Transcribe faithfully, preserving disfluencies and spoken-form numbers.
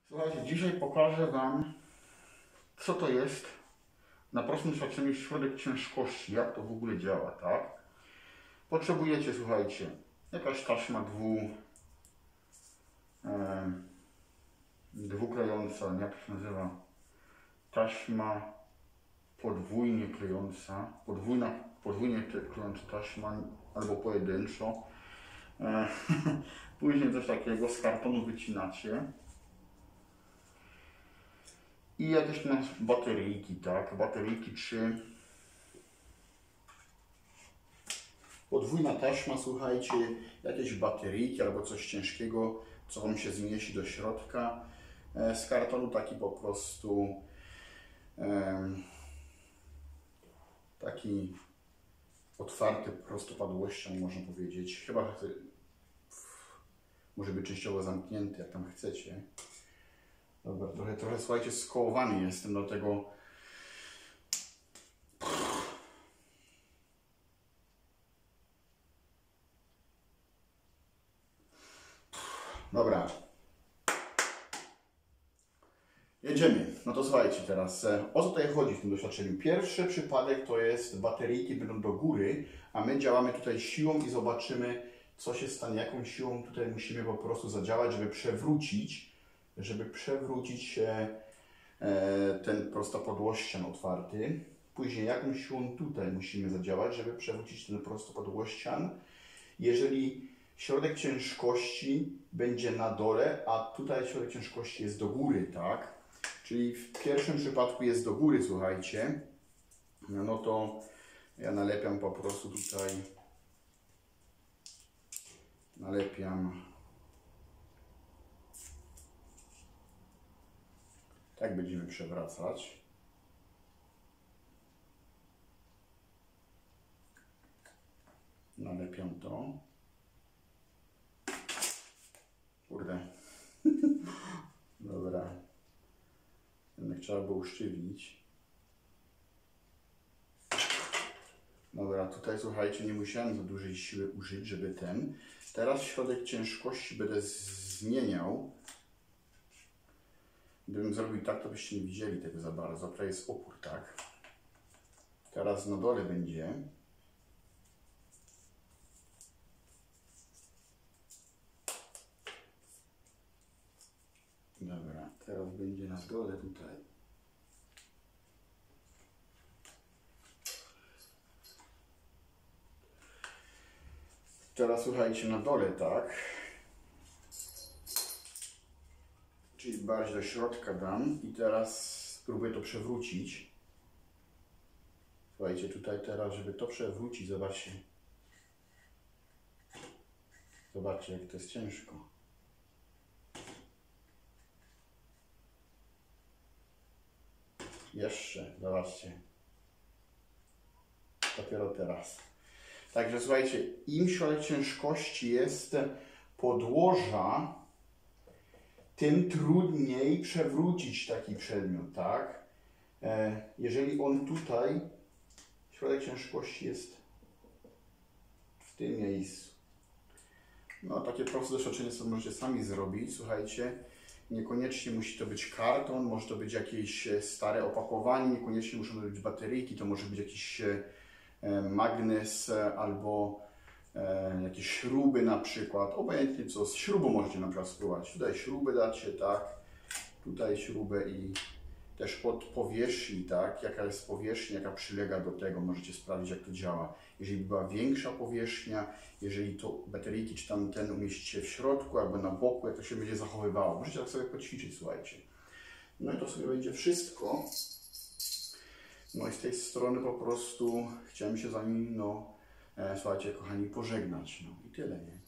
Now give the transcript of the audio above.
Słuchajcie, dzisiaj pokażę Wam, co to jest na prostym szacunek środek ciężkości, jak to w ogóle działa, tak? Potrzebujecie, słuchajcie, jakaś taśma dwu, e, dwuklejąca, jak to się nazywa? Taśma podwójnie klejąca, podwójna, podwójnie klejąca taśma, albo pojedynczo. E, Później coś takiego z kartonu wycinacie. I jakieś tu masz bateryjki, tak? Bateryjki trzy. Podwójna taśma, słuchajcie, jakieś bateryjki albo coś ciężkiego, co Wam się zmieści do środka. Z kartonu taki po prostu um, taki otwarty prostopadłością, można powiedzieć. Chyba może być częściowo zamknięty, jak tam chcecie. Dobra, trochę, trochę słuchajcie, skołowany jestem do tego. Dobra. Jedziemy. No to słuchajcie teraz, o co tutaj chodzi w tym doświadczeniu? Pierwszy przypadek to jest bateryjki będą do góry, a my działamy tutaj siłą i zobaczymy, co się stanie, jaką siłą tutaj musimy po prostu zadziałać, żeby przewrócić żeby przewrócić e, e, ten prostopadłościan otwarty. Później jaką siłą tutaj musimy zadziałać, żeby przewrócić ten prostopadłościan. Jeżeli środek ciężkości będzie na dole, a tutaj środek ciężkości jest do góry, tak? Czyli w pierwszym przypadku jest do góry, słuchajcie. No to ja nalepiam po prostu tutaj, nalepiam. Tak będziemy przewracać. Nalepiam to. Kurde. Dobra. Jednak trzeba było usztywnić. Dobra, tutaj słuchajcie, nie musiałem za dużej siły użyć, żeby ten. Teraz środek ciężkości będę zmieniał. Gdybym zrobił tak, to byście nie widzieli tego za bardzo. Tutaj jest opór, tak? Teraz na dole będzie. Dobra, teraz będzie na dole tutaj. Teraz słuchajcie, na dole, tak? Czyli bardziej do środka dam i teraz spróbuję to przewrócić. Słuchajcie, tutaj teraz, żeby to przewrócić, zobaczcie. Zobaczcie, jak to jest ciężko. Jeszcze, zobaczcie. Dopiero teraz. Także słuchajcie, im środek ciężkości jest podłoża, tym trudniej przewrócić taki przedmiot, tak? E, jeżeli on tutaj, środek ciężkości jest w tym miejscu. No, takie proste doświadczenie sobie możecie sami zrobić, słuchajcie. Niekoniecznie musi to być karton, może to być jakieś stare opakowanie, niekoniecznie muszą to być bateryjki, to może być jakiś e, magnes albo E, jakieś śruby na przykład, obojętnie co, z śrubą możecie na przykład spróbować. Tutaj śrubę dacie, tak, tutaj śrubę i też pod powierzchni, tak, jaka jest powierzchnia, jaka przylega do tego, możecie sprawdzić, jak to działa. Jeżeli była większa powierzchnia, jeżeli to bateryjki czy tam ten umieścicie w środku albo na boku, jak to się będzie zachowywało. Możecie tak sobie poćwiczyć, słuchajcie. No i to sobie będzie wszystko. No i z tej strony po prostu chciałem się z Wami, no, słuchajcie, kochani, pożegnać. No i tyle, nie?